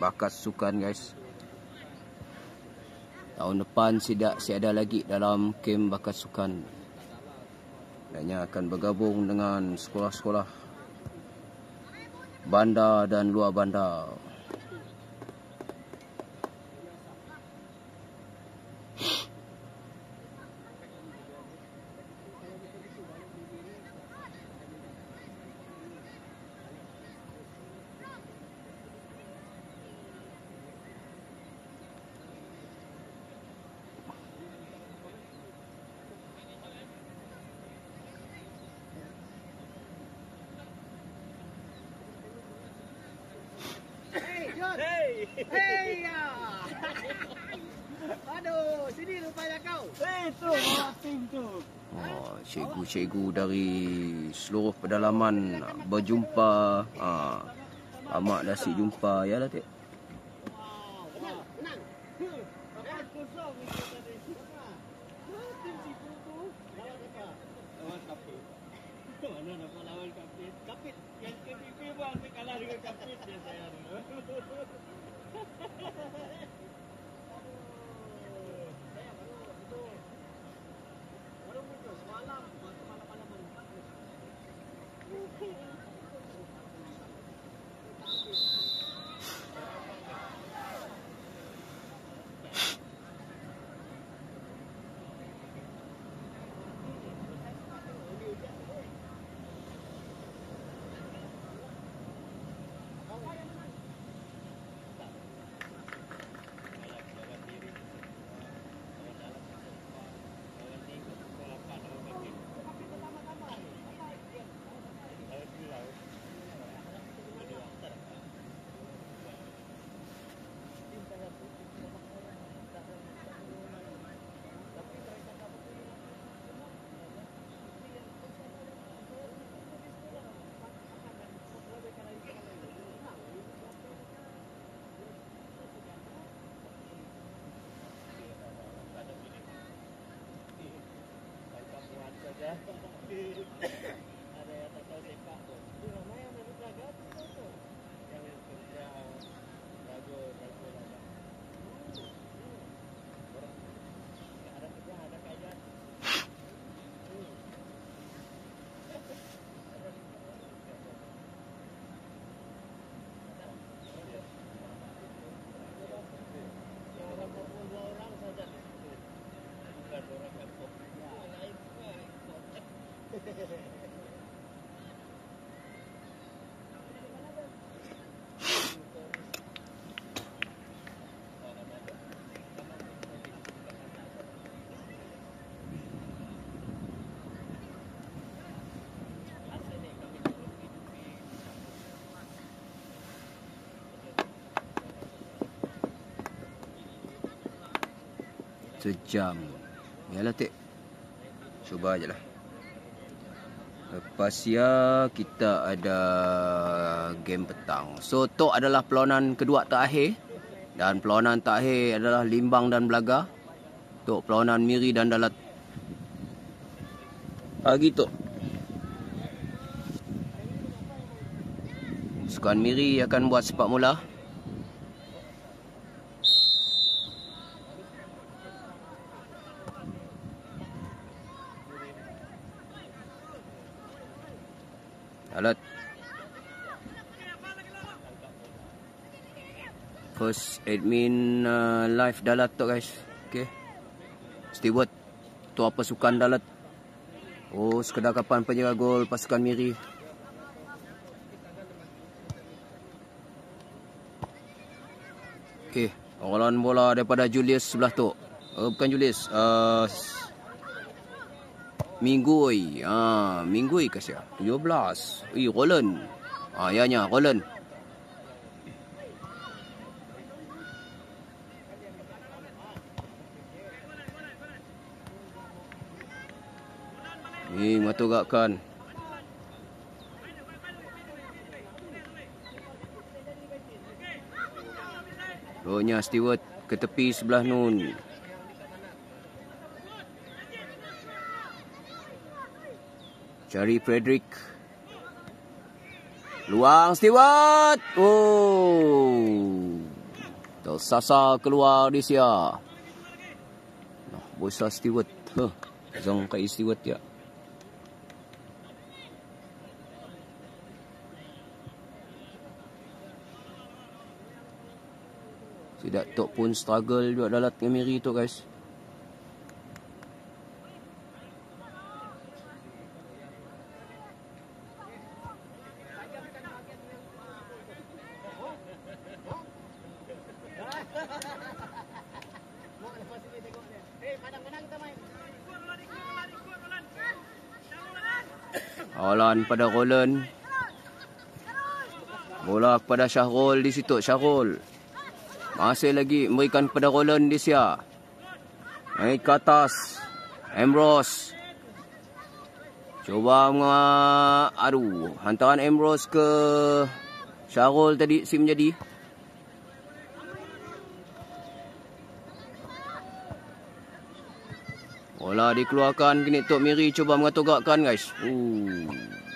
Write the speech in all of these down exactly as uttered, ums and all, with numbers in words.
bakat sukan guys. Tahun depan tidak ada lagi dalam kem bakat sukan. Hanya akan bergabung dengan sekolah-sekolah bandar dan luar bandar. Hei, hei ya. Aduh, sini rupanya kau. Hei tu, tim tu. Oh, cikgu-cikgu dari seluruh pedalaman berjumpa. Ha, amak nasi jumpa ya lah tik. Mana nak lawan kapit? Kapit yang K P P bang kalah dengan kapit dia saya. Baru muncul semalam, malam-malam bagus. Ada yang tak tahu sepak tu. Itu ramai yang baru belajar tu tu. Yang kerja jago jago lah. Ada kerja ada kajian. Orang pun dua orang saja. Bukan orang kampung. Lain semua. Sejam. Yalah tik. Cuba aje lah. Lepas ya kita ada game petang. So tu adalah perlawanan kedua terakhir. Dan perlawanan terakhir adalah Limbang dan Belaga. Tu perlawanan Miri dan Dalat. Pagi tu. Sukan Miri akan buat sepak mula. Dalat. First admin uh, live Dalat tu guys. Okay. Steward. Tu apa sukan Dalat. Oh, sekedar kapan penjaga gol pasukan Miri. Okay. Awalan bola daripada Julius sebelah tu. Uh, bukan Julius. Uh, Minggui. Ah, Minggui ke sia? tujuh belas. Ui, Roland. Ah, ya nya, Roland. Ni matu gakkan. Rohnya Stewart ke tepi sebelah nun. Cari Frederick. Luang Stewart. Oh. Tersasar keluar di sia. Nah, bosa Stewart. Huh. Zong kai Stewart ya. Tidak tok pun struggle juga dalam Miri tu guys. Awalan pada Roland. Bola kepada Syahrul di situ. Syahrul masih lagi memberikan kepada Roland di sia. Naik ke atas. Ambrose. Cuba menga... Aduh. Hantaran Ambrose ke Syahrul tadi si menjadi. Bola dikeluarkan. Kini Tok Miri cuba mengatogakkan guys. Uh.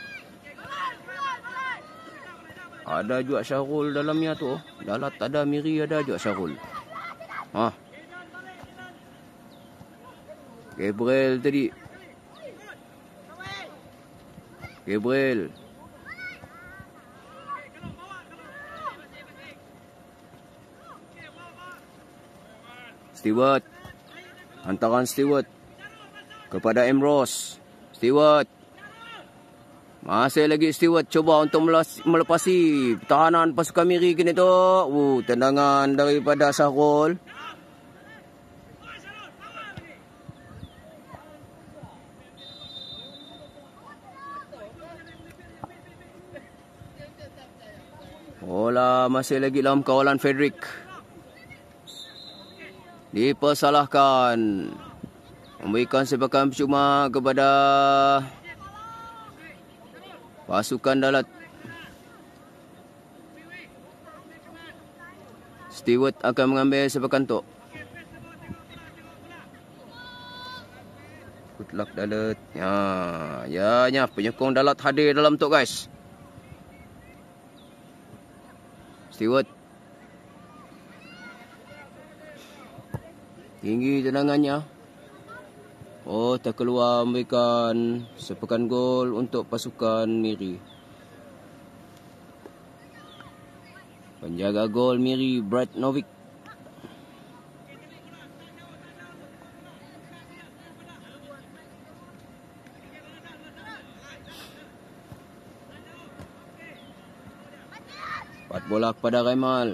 Ada juga Syahrul dalamnya tu. Dalam tak ada Miri, ada juga Syahrul. Ha. Gabriel tadi. Gabriel. Stewart. Hantaran Stewart kepada Ambrose. Stewart. Masih lagi Stewart cuba untuk melepasi pertahanan pasukan Miri kini tu. Uh, tendangan daripada Syahrul. Bola masih lagi dalam kawalan Frederick. Dipersalahkan. Memberikan sepakan percuma kepada pasukan Dalat. Stewart akan mengambil sepakan tu. Good luck Dalat. Ya, ya, ya, penyokong Dalat hadir dalam tu guys. Stewart. Tinggi tendangannya. Oh, tak keluar memberikan sepakan gol untuk pasukan Miri. Penjaga gol Miri, Brad Novik. Empat bola kepada Remal.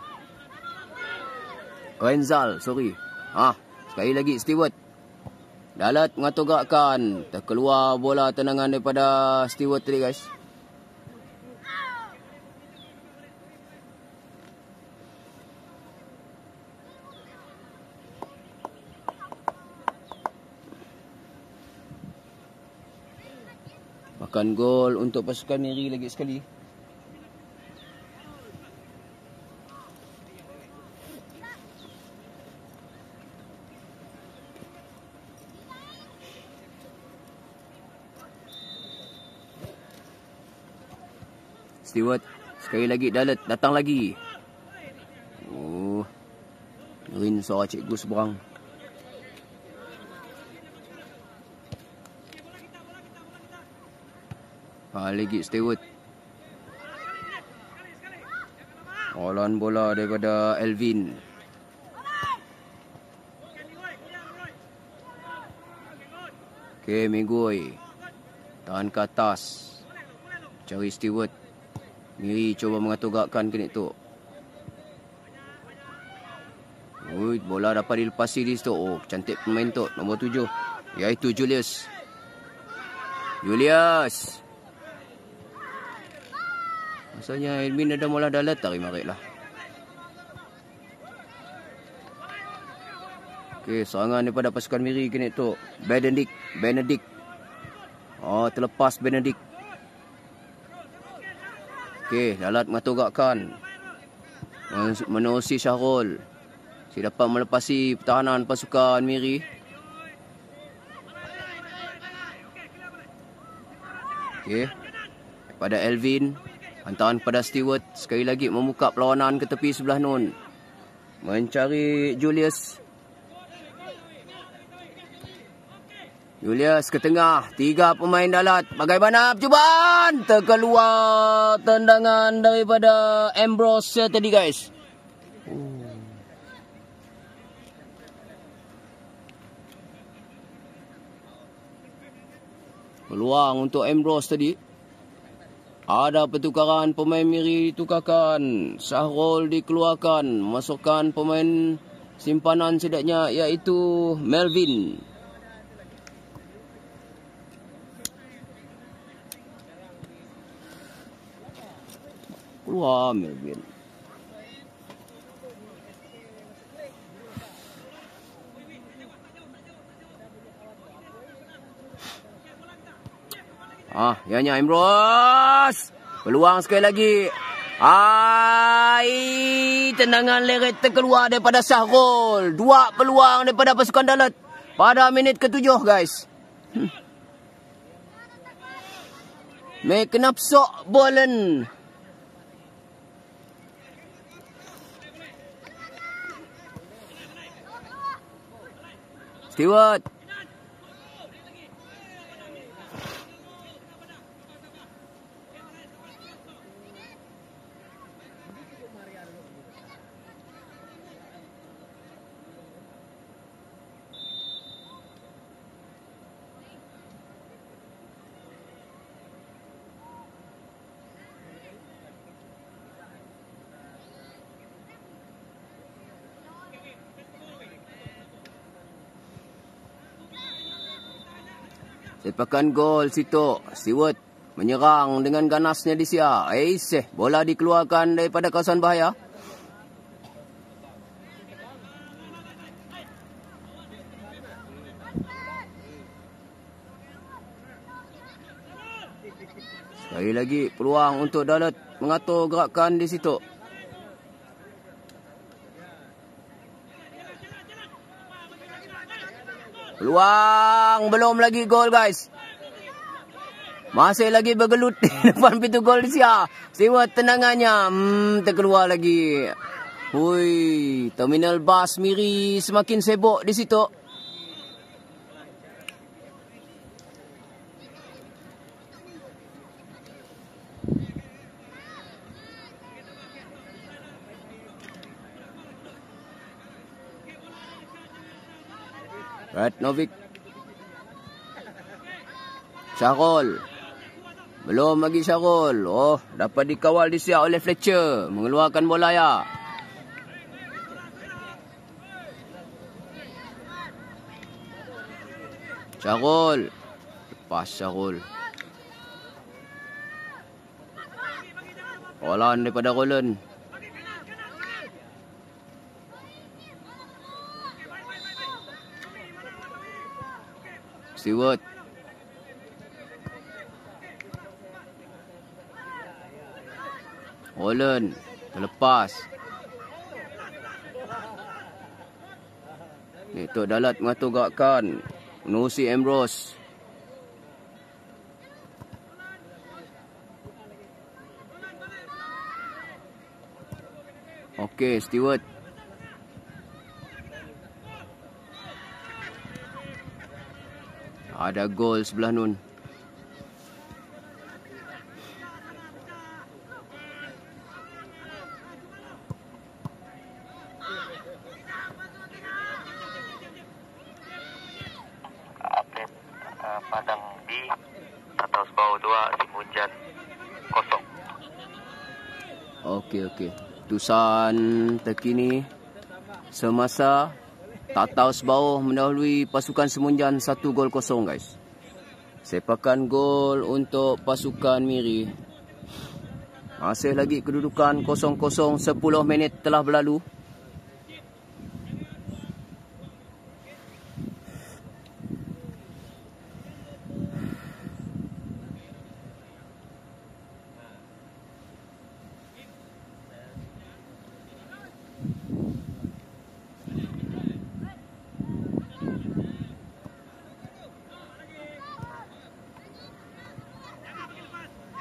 Renzal, sorry. Ah, sekali lagi Stewart. Dalat mengatogakkan. Terkeluar bola tendangan daripada Stewart tadi guys. Makan gol untuk pasukan Miri lagi sekali. Stewart. Sekali lagi Dalat datang lagi. Oh. Rin suara cikgu seberang. Ha, lagi Stewart. Olahan bola daripada Elvin. Okay, Migui. Tahan ke atas. Cari Stewart. Miri cuba mengatogakkan kini tu. Ui, bola dapat dilepasi di situ. Oh, cantik pemain tu. Nombor tujuh. Iaitu Julius. Julius. Maksudnya Elmin ada mula Dalat. Tarik marik lah. Okey, serangan daripada pasukan Miri kini tu. Benedict. Benedict. Oh, terlepas Benedict. Okey, Dalat mengatogakkan. Menerusi Syahrul. Si dapat melepasi pertahanan pasukan Miri. Okey. Pada Elvin. Hantaran pada Stewart. Sekali lagi membuka perlawanan ke tepi sebelah nun. mencari Julius. Julius ke tengah. Tiga pemain dalat. Bagaimana percubaan? Terkeluar tendangan daripada Ambrose tadi guys. Peluang untuk Ambrose tadi. Ada pertukaran pemain Miri ditukarkan. Syahrul dikeluarkan. Masukkan pemain simpanan sedaknya iaitu Melvin. Keluar Melvin. Ah, ianya Ambrose. Peluang sekali lagi. Ai, tendangan leret terkeluar daripada Syahrul. Dua peluang daripada pasukan dalat pada minit ketujuh guys. Hmm. Mek kenapsok bolen. Stewart. Sepakan gol situ. Stewart menyerang dengan ganasnya di sia. Eh, bola dikeluarkan daripada kawasan bahaya. Sekali lagi peluang untuk dalat mengatur gerakan di situ. Peluang, belum lagi gol guys. Masih lagi bergelut di depan pintu gol di sia. Stewart tendangannya hmm, terkeluar lagi. Hui, terminal bas Miri semakin sibuk di situ. Ratnovic. Syahrul. Belum lagi Syahrul. Oh, dapat dikawal di sia oleh Fletcher. Mengeluarkan bola ya. Syahrul. Lepas Syahrul. Roland daripada Roland. Stewart. Roland. Terlepas. Ni Tok Dalat mengatur gerakan. Menerusi Ambrose. Okey, Stewart. Ada gol sebelah nun. Update uh, Padang B atau Sebau dua Simunjan kosong. Okey, okey. Tusan terkini semasa Tatau Sebau mendahului pasukan Semunjan satu gol kosong guys. Sepakan gol untuk pasukan Miri. Masih lagi kedudukan kosong kosong, sepuluh minit telah berlalu.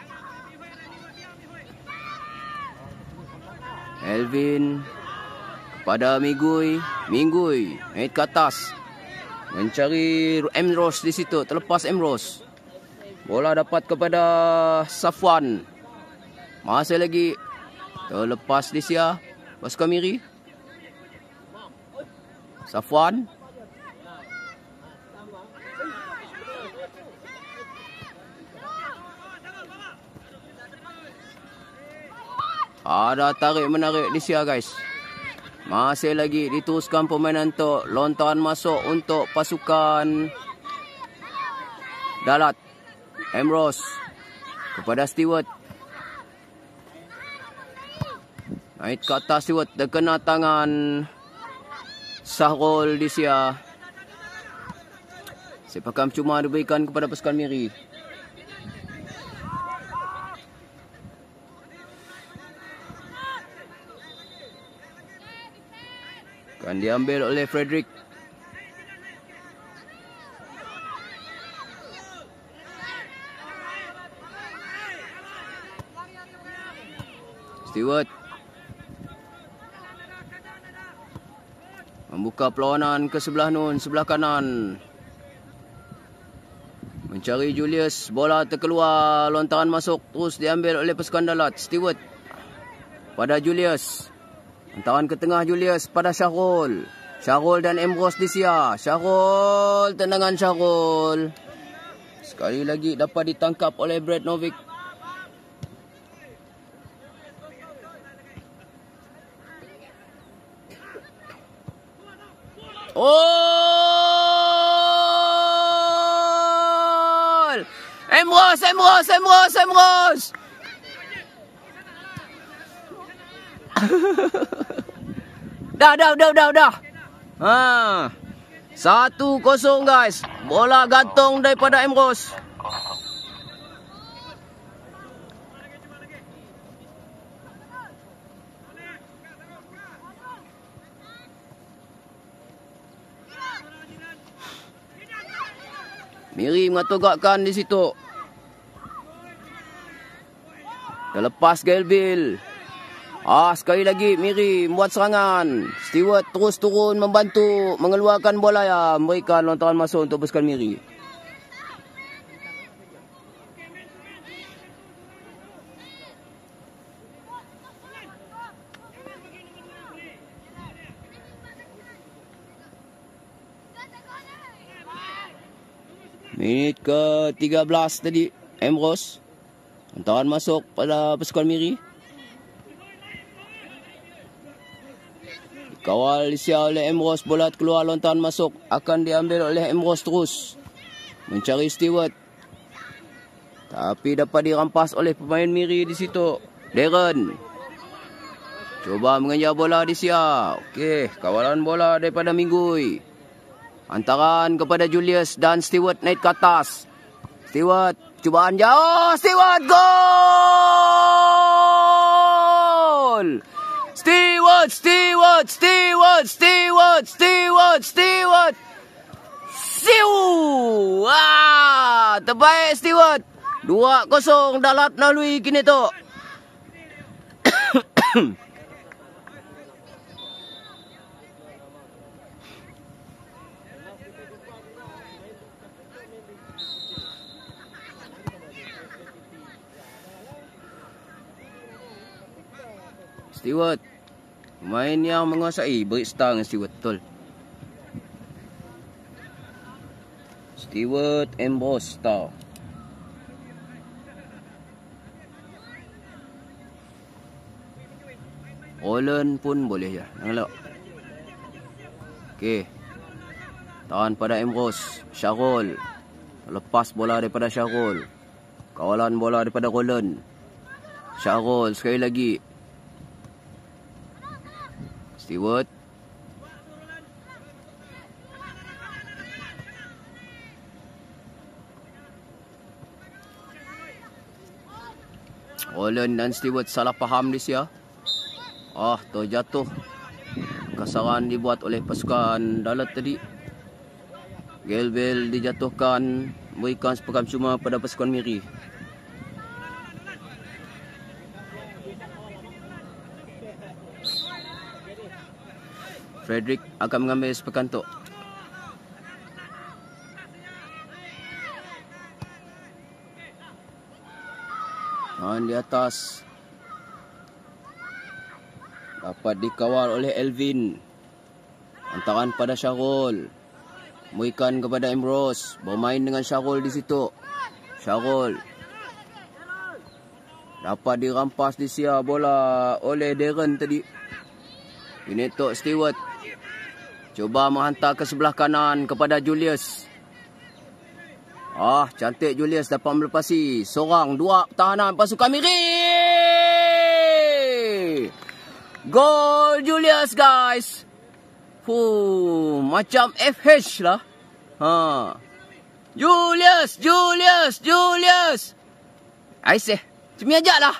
Elvin pada Mingui. Mingui naik ke atas. Mencari Emros di situ. Terlepas Emros. Bola dapat kepada Safwan. Masih lagi. Terlepas di sia. Pasukan Miri. Safwan. Ada tarik-menarik di sia guys. Masih lagi diteruskan permainan untuk lontaran masuk untuk pasukan Dalat. Emros kepada Stewart. Naik ke atas Stewart. Terkena tangan Sahrul di sia. Sepakan cuma diberikan kepada pasukan Miri. Akan diambil oleh Frederick. Stewart membuka perlawanan ke sebelah nun, sebelah kanan. Mencari Julius, bola terkeluar, lontaran masuk terus diambil oleh pasukan Dalat. Stewart pada Julius. Hantaran ke tengah Julius pada Syahrul. Syahrul dan Emros di sia. Syahrul, tendangan Syahrul. Sekali lagi dapat ditangkap oleh Brad Novick. Oh! Emros, Emros, Emros, Emros. Dah, dah, dah, dah, dah. Ha. Satu kosong guys. Bola gantung daripada Emros. Miri mengatogakkan di situ. Terlepas Galbil. Ah, sekali lagi Miri membuat serangan. Stewart terus turun membantu mengeluarkan bola ya, memberikan lontaran masuk untuk pasukan Miri. Minit ke tiga belas tadi Emros. Lontaran masuk pada pasukan Miri. Kawal sia oleh Emros, bola keluar, lontaran masuk akan diambil oleh Emros terus. Mencari Stewart. Tapi dapat dirampas oleh pemain Miri di situ. Darren. Cuba mengejar bola di sia. Okey, kawalan bola daripada Mingui. Hantaran kepada Julius dan Stewart naik ke atas. Stewart, cubaan jauh. Stewart, gol! Stewart, Stewart, Stewart, Stewart, Stewart, Stewart. Siu! Wah, terbaik Stewart. dua kosong Dalat melalui kini tu. Stewart, pemain yang menguasai, beri star dengan Stewart, betul. Stewart, Emros, star. Roland pun boleh je, jangan lewat. Okey. Tahan pada Emros, Syahrul. Lepas bola daripada Syahrul. Kawalan bola daripada Roland. Syahrul sekali lagi. Stewart. Roland dan Stewart salah faham di sia. Ah, terjatuh. Kasaran dibuat oleh pasukan Dalat tadi. Galbil dijatuhkan, berikan sepakam cuma pada pasukan Miri. Frederick akan mengambil sepekan tok. Han di atas. Dapat dikawal oleh Elvin. Hantaran pada Syarul. Muikan kepada Ambrose. Bermain dengan Syarul di situ. Syarul. Dapat dirampas di sia bola oleh Darren tadi. Ini Tok Stewart. Cuba menghantar ke sebelah kanan kepada Julius. Ah, cantik Julius dapat melepasi. Seorang, dua pertahanan pasukan Miri. Gol Julius, guys. Fuh, macam F H lah. Ha. Julius, Julius, Julius. Aisyah, cumi ajak lah.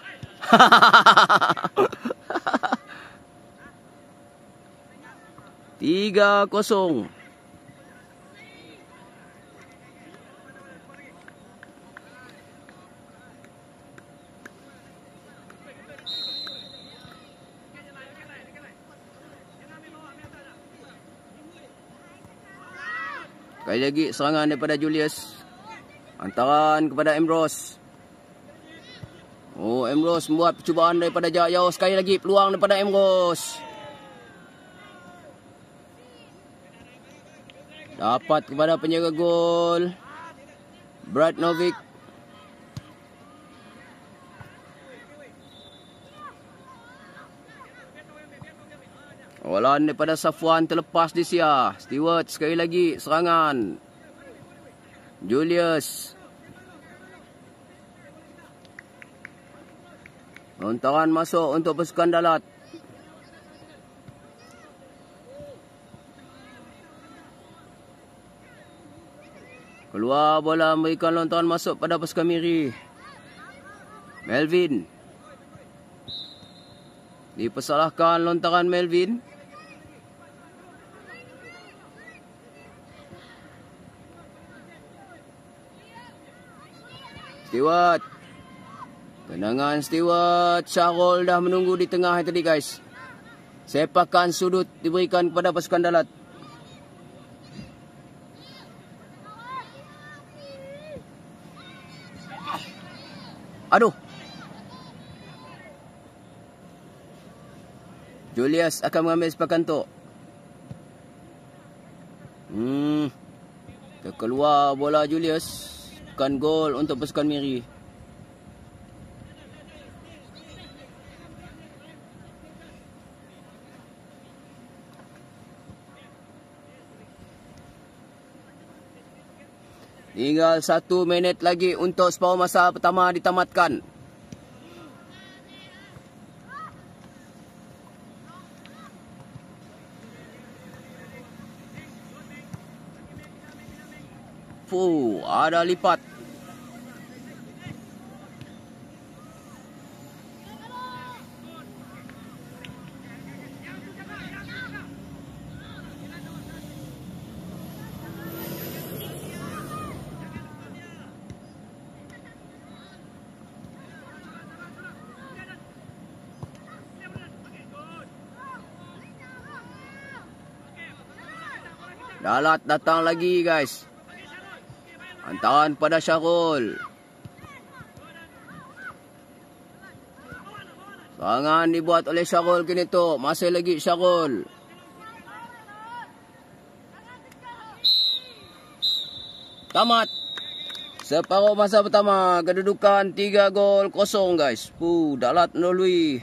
Tiga kosong. Sekali lagi serangan daripada Julius. Hantaran kepada Ambrose. Oh, Ambrose membuat percubaan daripada jarak jauh. Sekali lagi peluang daripada Ambrose. Dapat kepada penjaga gol Brad Novick. Awalan daripada Safwan terlepas di sia. Stewart sekali lagi serangan. Julius. Lontaran masuk untuk pasukan Dalat. Keluar bola memberikan lontaran masuk pada pasukan Miri. Melvin. Dipersalahkan lontaran Melvin. Stewart. Tendangan Stewart. Syarul dah menunggu di tengah tadi, guys. Sepakan sudut diberikan kepada pasukan Dalat. Aduh. Julius akan mengambil sepakan tok. Hmm. Terkeluar bola Julius. Bukan gol untuk pasukan Miri. Tinggal satu minit lagi untuk separuh masa pertama ditamatkan. Fuh, ada lipat. Dalat datang lagi, guys. Hantaran pada Syarul. Serangan dibuat oleh Syarul kini tu. Masih lagi Syarul. Tamat. Separuh masa pertama. Kedudukan tiga gol kosong, guys. Puh, Dalat melalui.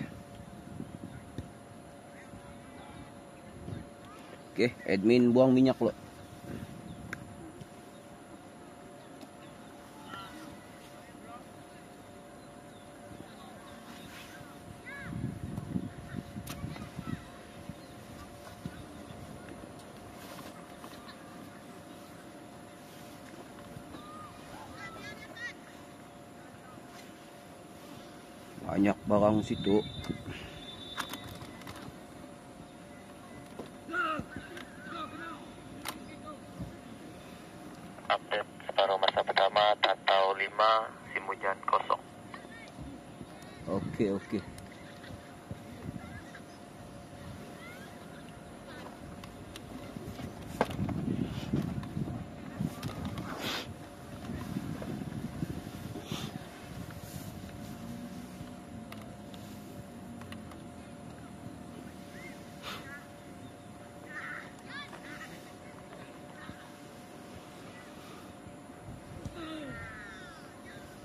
Okey, admin buang minyak pula. Banyak barang situ. Update separuh masa pertama, Tatau lima, Simujan kosong. Okey, okey.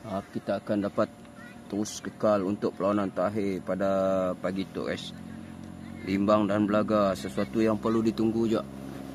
Ha, kita akan dapat terus kekal untuk perlawanan terakhir pada pagi tu guys. Limbang dan Belaga, sesuatu yang perlu ditunggu je.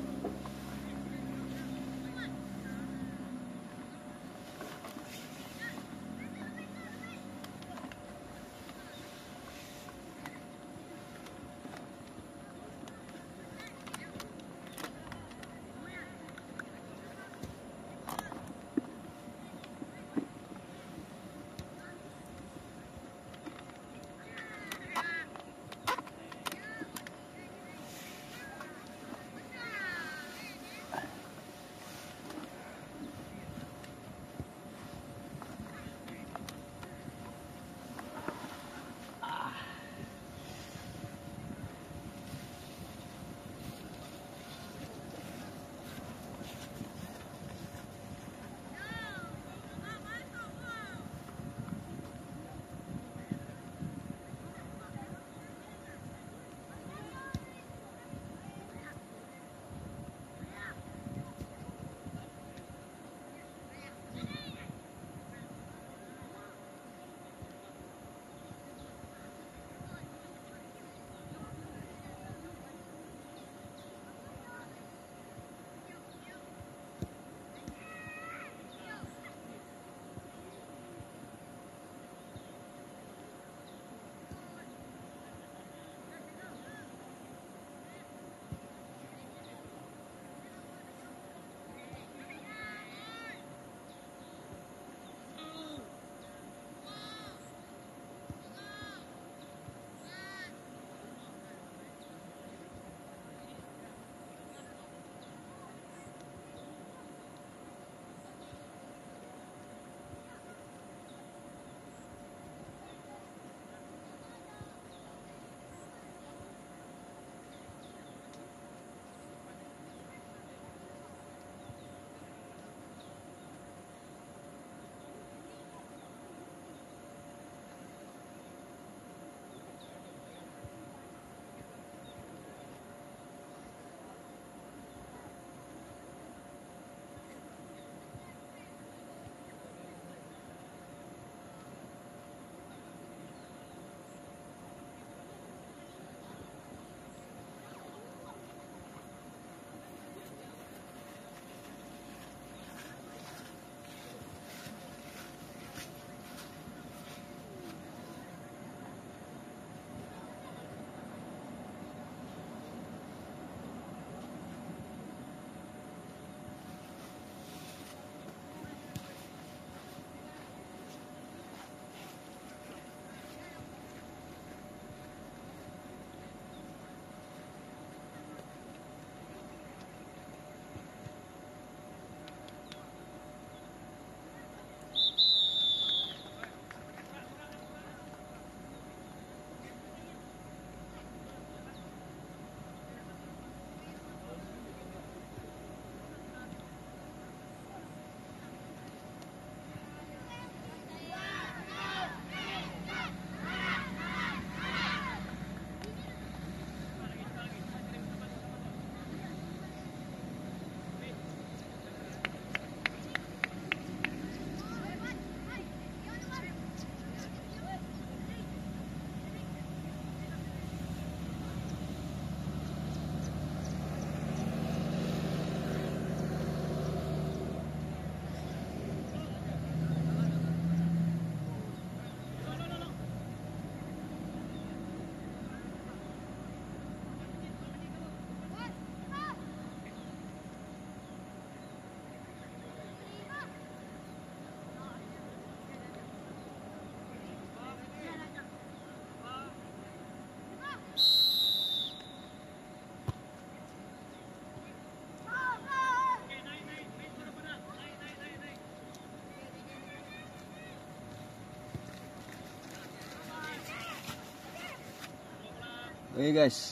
Okey guys,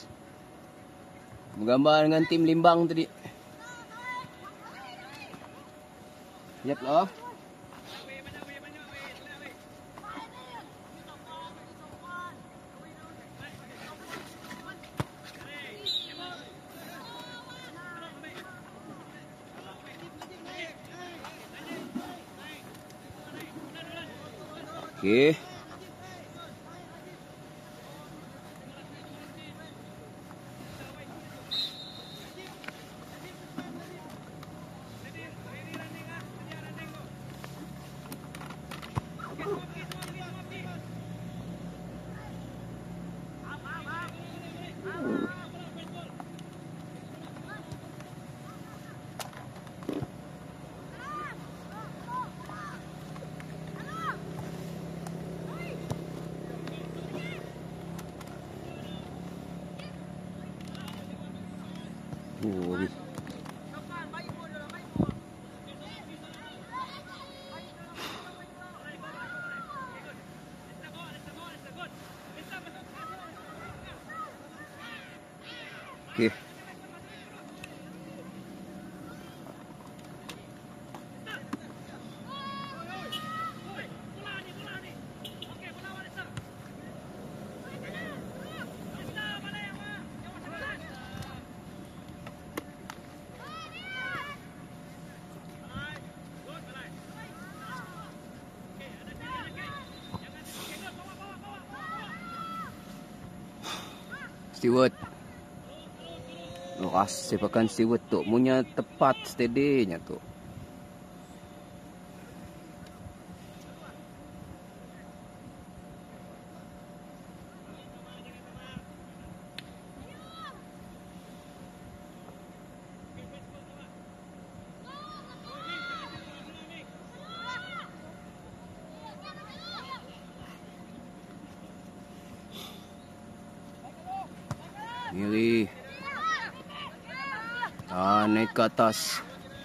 menggambar dengan tim Limbang tadi. Siap lah. Okey. Oh, habis. Okey. Steward. Loras sepakan steward tu. Punya tepat steady-nya tu. Miri. Ah, naik ke atas.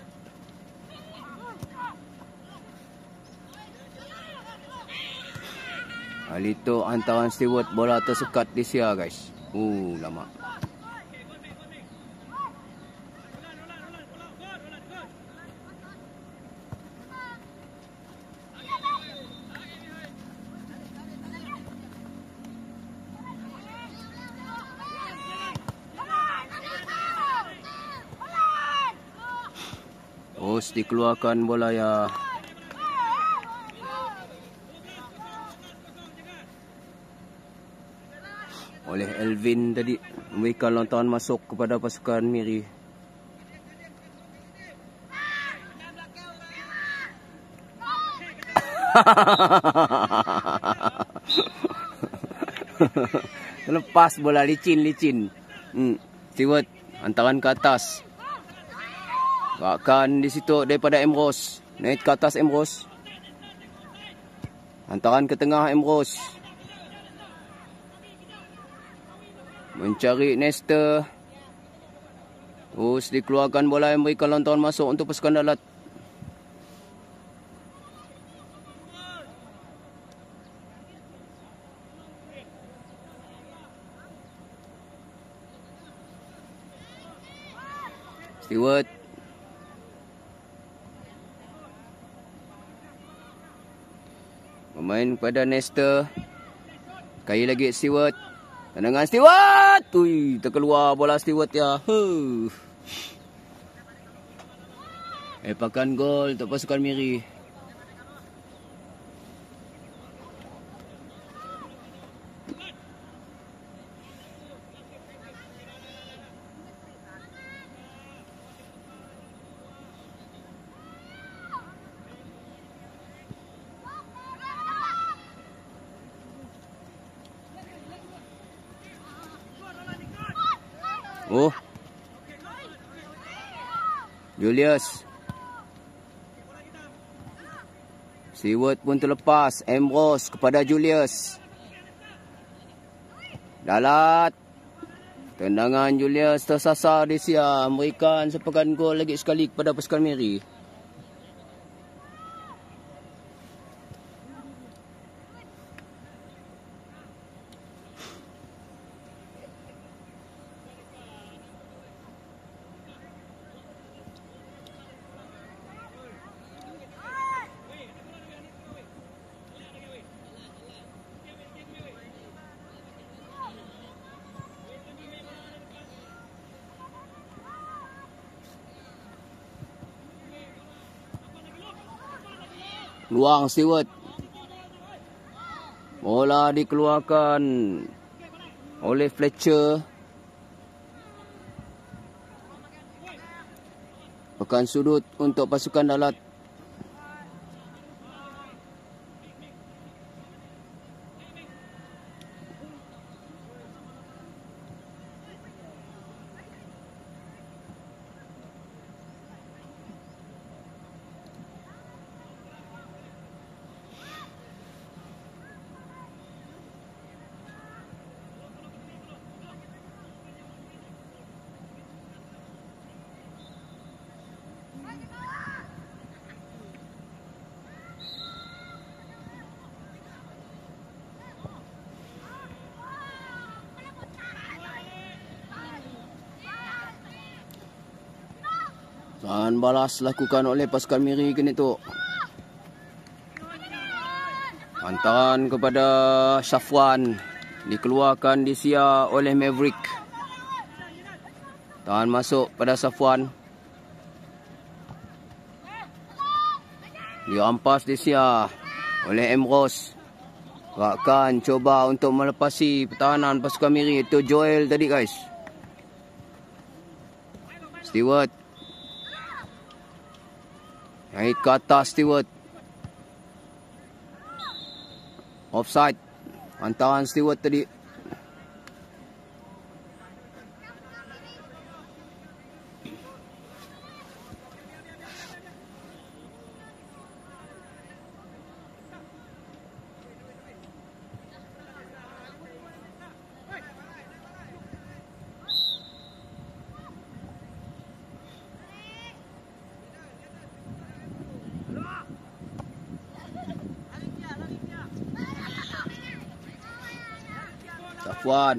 Alito hantaran steward, bola tersekat di sia guys. Uh, lama. Terus dikeluarkan bola ya. Oleh Elvin tadi memberikan lontaran masuk kepada pasukan Miri. Lepas bola licin-licin. Hmm, Steward hantaran ke atas. Bahkan di situ daripada Emrose. Naik ke atas Emrose. Hantaran ke tengah Emrose. Mencari Nesta. Terus dikeluarkan bola yang memberikan lontaran masuk untuk pasukan Dalat. Steward. Memain kepada Nesta. Sekali lagi Steward. Tendangan Steward. Ui, terkeluar bola Steward ya. Huh. Epakan gol untuk pasukan Miri. Oh, Julius. Steward pun terlepas. Ambrose kepada Julius. Dalat. Tendangan Julius tersasar di sia. Memberikan sepakan gol lagi sekali kepada pasukan Miri. Luang Steward. Bola dikeluarkan oleh Fletcher. Pekan sudut untuk pasukan Dalat. Serangan balas lakukan oleh pasukan Miri kini tu. Hantaran kepada Safwan. Dikeluarkan di sia oleh Maverick. Tahan masuk pada Safwan. Dirampas di sia oleh Emros. Rakkan coba untuk melepasi pertahanan pasukan Miri. Itu Joel tadi guys. Stewart. Naik ke atas Stewart. Offside. Hantaran Stewart tadi. Safwan.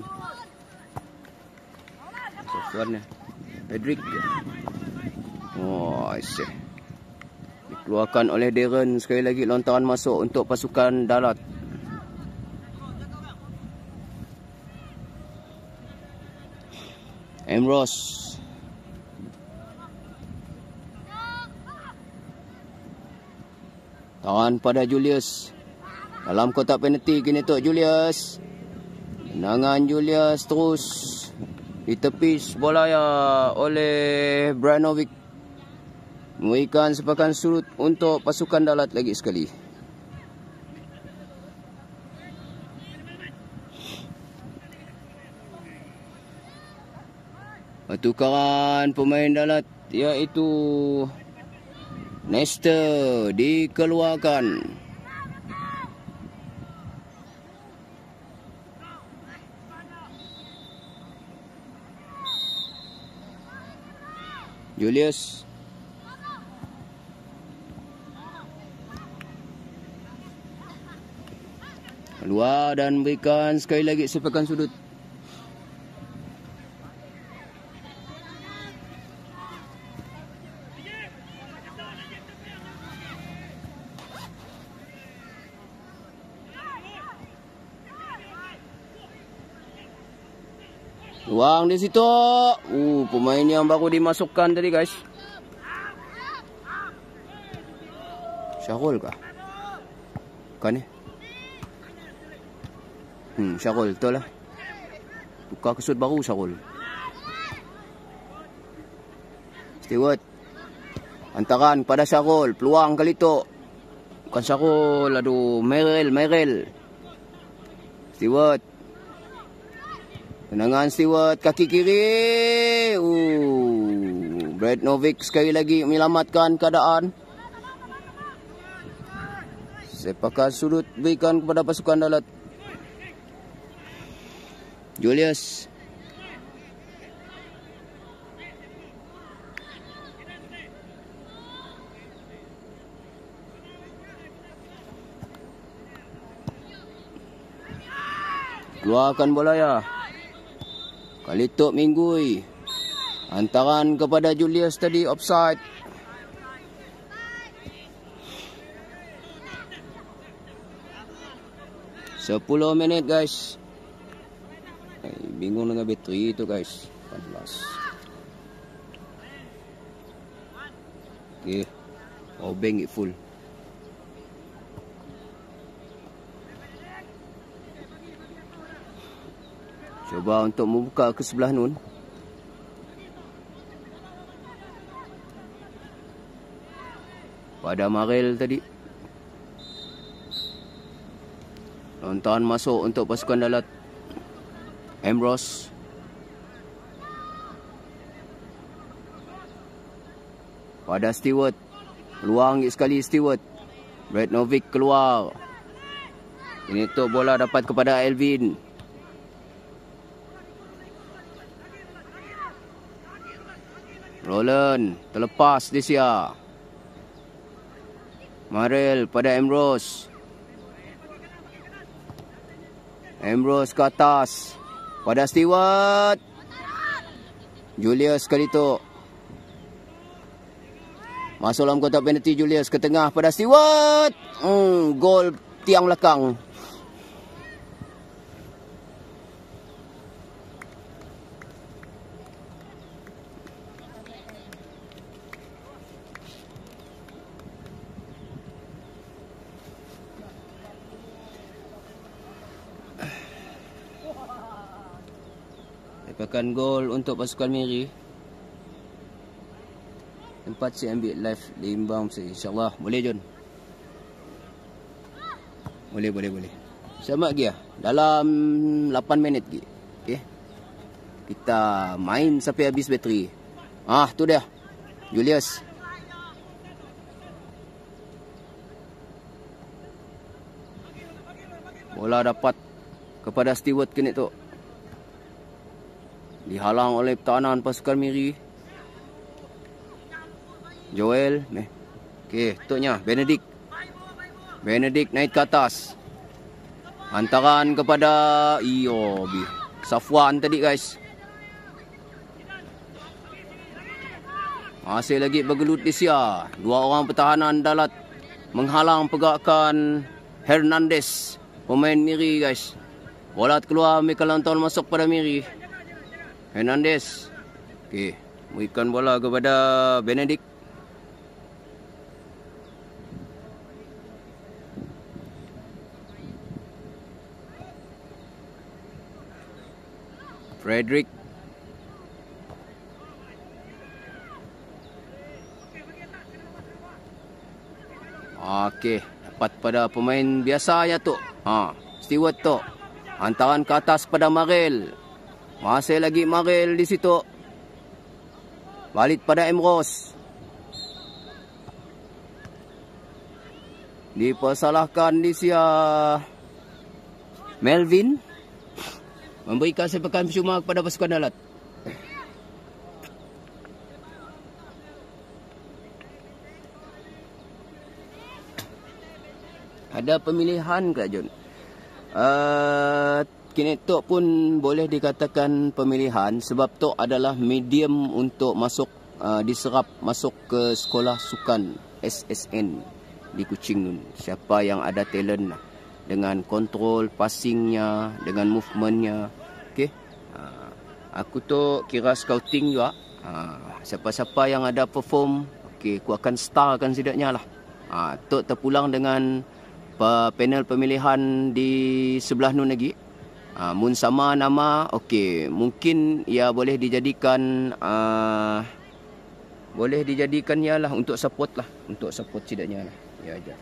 Safwan ni. Pedrick. Oh, I see. Dikeluarkan oleh Darren. Sekali lagi lontaran masuk untuk pasukan Dalat. Emros. Tahan pada Julius. Dalam kotak penalti kini tu Julius. Tendangan Julius terus ditepis bola ya oleh Branovic. Memberikan sepakan surut untuk pasukan Dalat lagi sekali. Pertukaran pemain Dalat iaitu Nestor dikeluarkan. Julius. Keluar dan berikan sekali lagi sepakan sudut. Luang di situ. Uh, pemain yang baru dimasukkan tadi guys. Syarul kah? Bukan ni. Hmm, Syarul betul lah. Tukar kesut baru Syarul. Stewart. Hantaran pada Syarul. Peluang kali tu. Bukan Syarul. Aduh. Merel. Merel. Stewart. Tendangan Stewart. Kaki kiri. Uh, Branovic sekali lagi menyelamatkan keadaan. Sepakan sudut berikan kepada pasukan Dalat. Julius. Keluarkan bola ya. Kali Tok Minggui. Hantaran kepada Julius tadi offside. Sepuluh minit guys. Eh, bingung dengan bateri itu guys. empat belas. Okay. Power bank it full. Cuba untuk membuka ke sebelah nun. Pada Marel tadi. Lontaran masuk untuk pasukan Dalat. Ambrose. Pada Stewart. Peluang sekali Stewart. Bradnovic keluar. Ini tu bola dapat kepada Elvin. Roland terlepas di sia. Marel pada Ambrose. Ambrose ke atas. Pada Stewart. Julius kali tu. Masuk dalam kotak penalti Julius ke tengah pada Stewart. Hmm, gol tiang belakang. Lepakan gol untuk pasukan Miri. Tempat saya ambil live di imbang saya. InsyaAllah. Boleh John? Boleh, boleh, boleh. Sama lagi lah. Dalam lapan minit lagi. Okay. Kita main sampai habis bateri. Ah, tu dia. Julius. Bola dapat kepada Stewart kini tu. Dihalang oleh pertahanan pasukan Miri. Joel. Eh. Okey, tutnya Benedict. Benedict naik ke atas. Hantaran kepada Iyo bi. Safwan tadi guys. Masih lagi bergelut di sia. Dua orang pertahanan Dalat menghalang pergerakan Hernandez, pemain Miri guys. Bola keluar, ambil lontaran masuk pada Miri. Hernandez. Okey, berikan bola kepada Benedict. Frederick. Okey, dapat pada pemain biasa ya tu. Ha, Stewart tu. Hantaran ke atas pada Marel. Masih lagi Marel di situ. Balik pada Ambrose. Dipersalahkan di sia Melvin. Memberikan sepakan percuma kepada pasukan Dalat. Ada pemilihan ke Jun? Uh, kini Tok pun boleh dikatakan pemilihan sebab Tok adalah medium untuk masuk uh, diserap masuk ke sekolah sukan S S N di Kuching Nun. Siapa yang ada talent lah. Dengan kontrol passingnya, dengan movementnya. Okey. Uh, aku tu kira scouting juga. Uh, siapa-siapa yang ada perform, okey, aku akan starkan setidaknya lah. Uh, Tok terpulang dengan panel pemilihan di sebelah nun lagi. Uh, mun sama nama, okey, mungkin ia boleh dijadikan uh, boleh dijadikan ialah untuk support lah, untuk support setidaknya lah. Ya aja.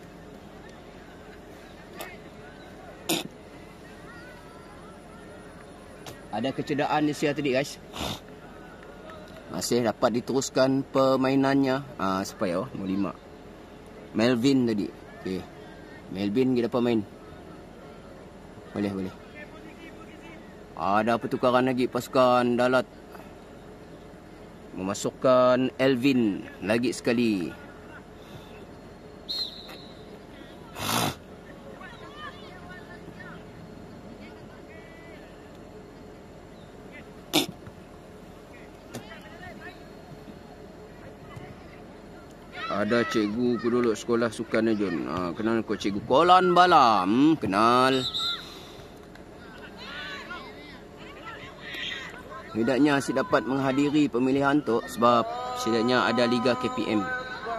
Ada kecederaan di sia tadi guys. Masih dapat diteruskan permainannya. Ah, supaya oh, nombor lima. Melvin tadi. Okey. Melvin kita dapat main. Boleh, boleh. Ada pertukaran lagi pasukan Dalat. Memasukkan Elvin lagi sekali. Ada cikgu ku dulu sekolah sukan Jun. Ha, kenal kau cikgu Kolan Bala. Hmm, kenal. Tidaknya si dapat menghadiri pemilihan tu sebab setidaknya ada Liga K P M.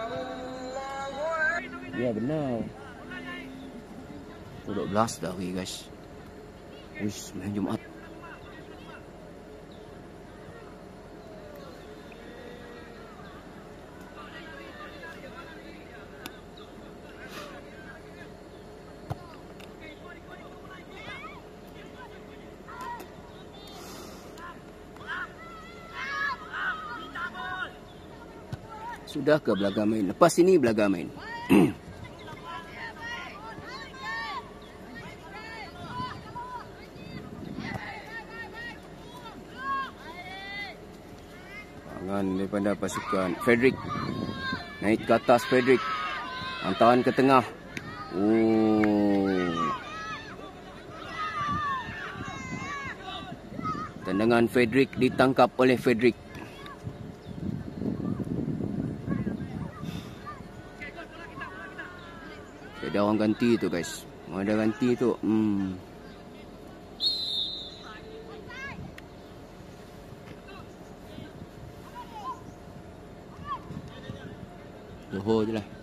Ya benar. dua belas dah hari guys. Uish, main Jumaat. Sudah ke Belaga main? Lepas ini Belaga main. Tangan daripada pasukan Frederick. Naik ke atas Frederick. Hantaran ke tengah. Oh. Tendangan Frederick ditangkap oleh Frederick. Ada orang ganti tu guys. Ada ganti tu. Hmm. Johor je lah.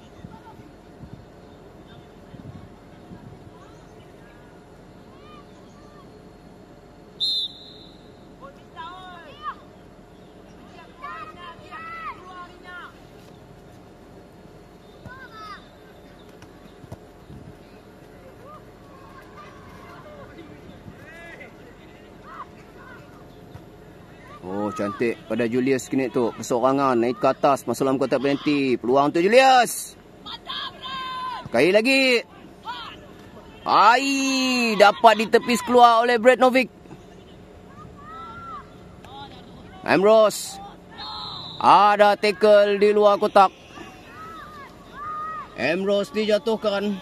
Oh, cantik pada Julius Kinit tu. Perseorangan naik ke atas masuk dalam kotak penalti. Peluang tu Julius. Sekali lagi. Ai, dapat ditepis keluar oleh Bratnovic. Ambrose. Ada tackle di luar kotak. Ambrose dijatuhkan.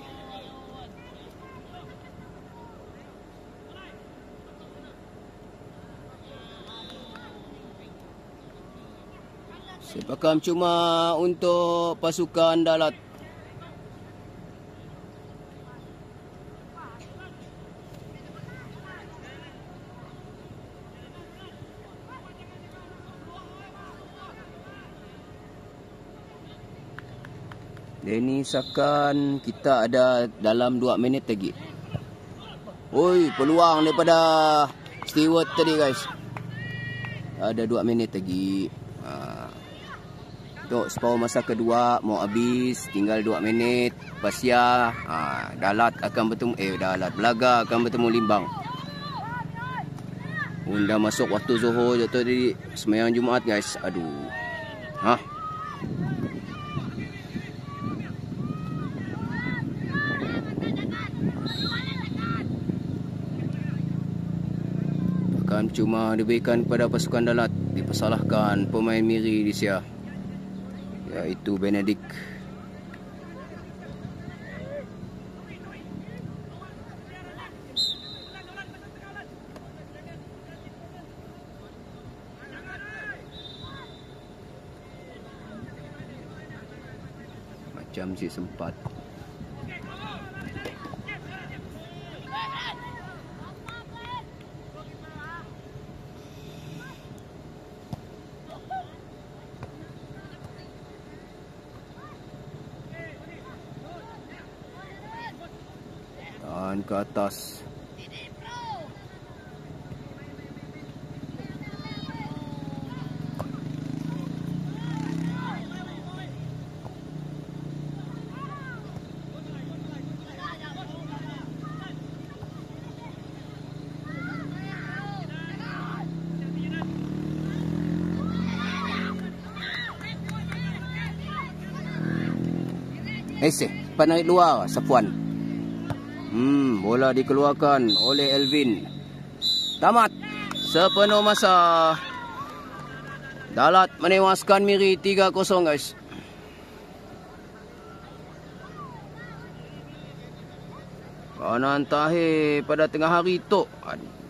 Sepakan cuma untuk pasukan Dalat. Denny Sakan, kita ada dalam dua minit lagi. Oi, peluang daripada Stewart tadi guys. Ada dua minit lagi. Ha. Untuk separuh masa kedua mau habis, tinggal dua minit. Pasia, ha, Dalat akan bertemu eh Dalat Belaga akan bertemu Limbang. Unda masuk waktu Zuhur jatuh tadi sembahyang Jumaat guys. Aduh. Ha. Bahkan cuma diberikan kepada pasukan Dalat, dipersalahkan pemain Miri di Sia, iaitu Benedict. Macam si sempat. Ke atas. Ese, panai luar Sapuan. Hmm, bola dikeluarkan oleh Elvin. Tamat sepenuh masa. Dalat menewaskan Miri tiga kosong guys. Kanan Tahir pada tengah hari tu.